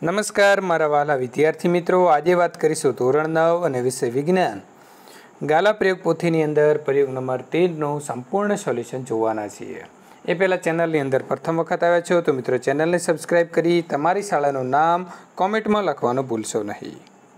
નમસ્કાર મારા વાલા વિદ્યાર્થી મિત્રો, આજે વાત કરીશું ધોરણ 9 અને વિષય વિજ્ઞાન ગાલા પ્રયોગ પોથીની અંદર પ્રયોગ નંબર 13નું સંપૂર્ણ સોલ્યુશન જોવાના છીએ। એ પહેલાં ચેનલની અંદર પ્રથમ વખત આવ્યા છો તો મિત્રો ચેનલને સબસ્ક્રાઈબ કરી તમારી શાળાનું નામ કોમેન્ટમાં લખવાનું ભૂલશો નહીં।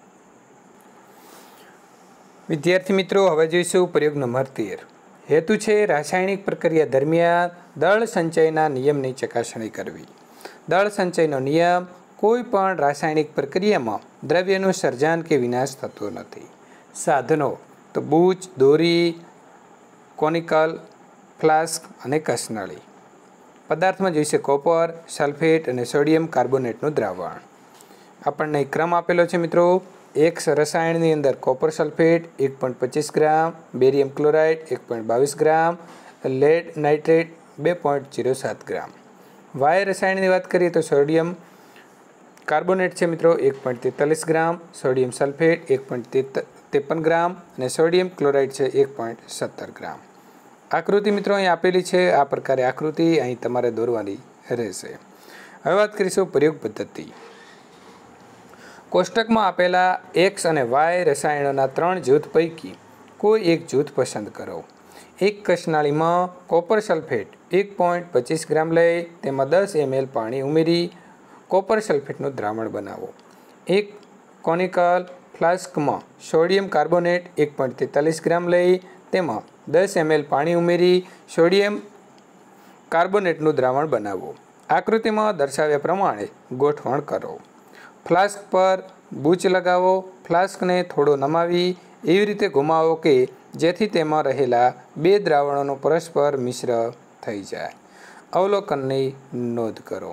વિદ્યાર્થી મિત્રો, હવે જોઈશું પ્રયોગ નંબર 13। હેતુ છે રાસાયણિક પ્રક્રિયા દરમિયાન દળ સંચયના નિયમની ચકાસણી કરવી। દળ સંચયનો નિયમ: કોઈ પણ રાસાયણિક પ્રક્રિયામાં દ્રવ્યનું સર્જન કે વિનાશ થતો નથી। સાધનો તો બૂચ, દોરી, કોનિકલ, ફ્લાસ્ક અને કસનળી। પદાર્થમાં જોઈશે કોપર, સલ્ફેટ અને સોડિયમ કાર્બોનેટનું દ્રાવણ। આપણને ક્રમ આપેલો છે મિત્રો। એક રસાયણની અંદર copper sulphate 1.25 gram, barium chloride 1.22 gram, lead nitrate 2.07 gram. Y રસાયણની વાત કરીએ તો સોડિયમ કાર્બોનેટ છે મિત્રો 1.43 ગ્રામ, સોડિયમ સલ્ફેટ 1.53 ગ્રામ અને સોડિયમ ક્લોરાઇડ છે 1.17 ગ્રામ। આકૃતિ મિત્રો અહીં આપેલી છે। આ પ્રકારે આકૃતિ અહીં તમારે દોરવાની રહેશે। હવે વાત કરીશું પ્રયોગ પદ્ધતિ। કોષ્ટકમાં આપેલા એક્સ અને વાય રસાયણોના 3 જૂથ પૈકી કોઈ એક જૂથ પસંદ કરો। એક કસનાળીમાં કોપર સલ્ફેટ 1.25 ગ્રામ લઈ તેમાં 10 ml પાણી ઉમેરી કોપર સલ્ફેટનું દ્રાવણ બનાવો। એક કોનિકલ ફ્લાસ્કમાં સોડિયમ કાર્બોનેટ 1.43 ગ્રામ લઈ તેમાં 10 ml પાણી ઉમેરી સોડિયમ કાર્બોનેટનું દ્રાવણ બનાવો। આકૃતિમાં દર્શાવ્યા પ્રમાણે ગોઠવણ કરો। ફ્લાસ્ક પર બૂચ લગાવો। ફ્લાસ્કને થોડો નમાવી એવી રીતે ઘુમાવો કે જેથી તેમાં રહેલા બે દ્રાવણોનું પરસ્પર મિશ્ર થઈ જાય। અવલોકનની નોંધ કરો।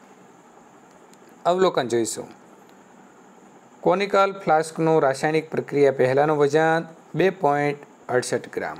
અવલોકન જોઈશું। કોનિકલ ફ્લાસ્કનું રાસાયણિક પ્રક્રિયા પહેલાંનું વજન 2.68 ગ્રામ।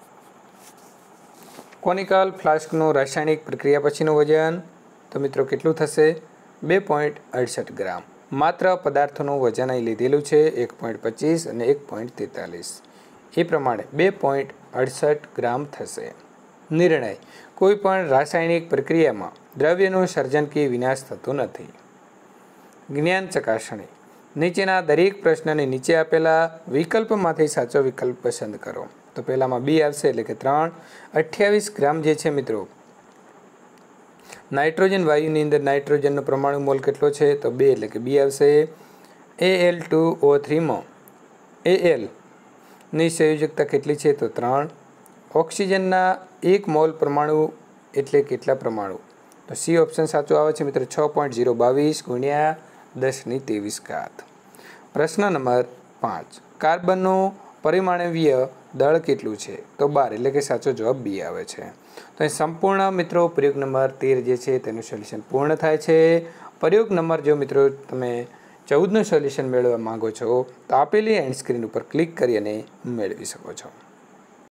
કોનિકલ ફ્લાસ્કનું રાસાયણિક પ્રક્રિયા પછીનું વજન તો મિત્રો કેટલું થશે? 2.68 ગ્રામ। માત્ર પદાર્થોનું વજન અહીં લીધેલું છે 1.25 અને 1.43, એ પ્રમાણે 2.68 ગ્રામ થશે। નિર્ણય: કોઈ પણ રાસાયણિક પ્રક્રિયામાં દ્રવ્યનું સર્જન કે વિનાશ થતું નથી। જ્ઞાન ચકાસણી: નીચેના દરેક પ્રશ્નની નીચે આપેલા વિકલ્પમાંથી સાચો વિકલ્પ પસંદ કરો। તો પહેલામાં બી આવશે એટલે કે 3। 28 ગ્રામ જે છે મિત્રો નાઇટ્રોજન વાયુની અંદર નાઇટ્રોજનનો પરમાણુ મોલ કેટલો છે? તો 2 એટલે કે બી આવશે। Al2O3માં Al ની સંયોજકતા કેટલી છે? તો 3। ઓક્સિજનના 1 મોલ પરમાણુ એટલે કેટલા પરમાણુ? તો સી ઓપ્શન સાચો આવે છે મિત્રો 6.022 ગુણ્યા 10⁻23। પ્રશ્ન નંબર 5, કાર્બનનું પરિમાણવીય દળ કેટલું છે? તો 12 એટલે કે સાચો જવાબ બી આવે છે। તો અહીં સંપૂર્ણ મિત્રો પ્રયોગ નંબર 13 જે છે તેનું સોલ્યુશન પૂર્ણ થાય છે। પ્રયોગ નંબર જો મિત્રો તમે 14નું સોલ્યુશન મેળવવા માંગો છો તો આપેલી એન્ડ સ્ક્રીન ઉપર ક્લિક કરી અને મેળવી શકો છો।